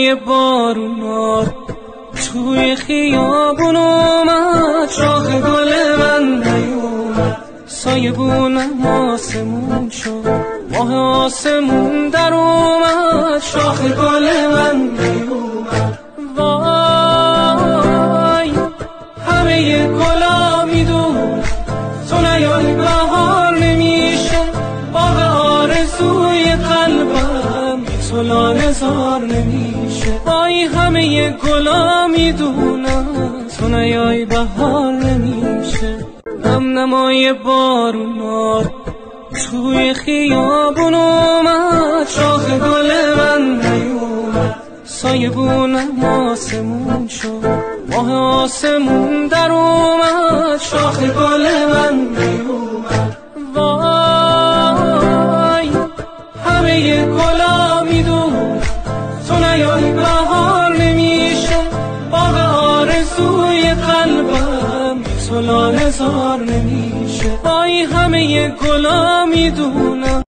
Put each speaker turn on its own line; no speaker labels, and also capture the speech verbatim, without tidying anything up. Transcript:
نمای بارونار توی خیابون اومد، شاخ گل من نیومد، سایه بونم آسمون شد، ماه آسمون در اومد، شاخ گل من نیومد. وای همه گلا میدون تو نیای بهار نمیشه، باغ آرزوی قلبم تو لاله‌زار نمیشه. وای همه گلا میدونم تو نیای بهار نمیشه. نم نمای بارونار توی خیابون اومد، شاخ گل من نیومد، سایه بونم آسمون شد، ماه آسمون در اومد، شاخ گل من نیومد. وای همه گلا میدون تو نیای بهار نمیشه، باغ آرزوی قلبم تو لاله‌زار نمیشه. وای همه گلا میدونم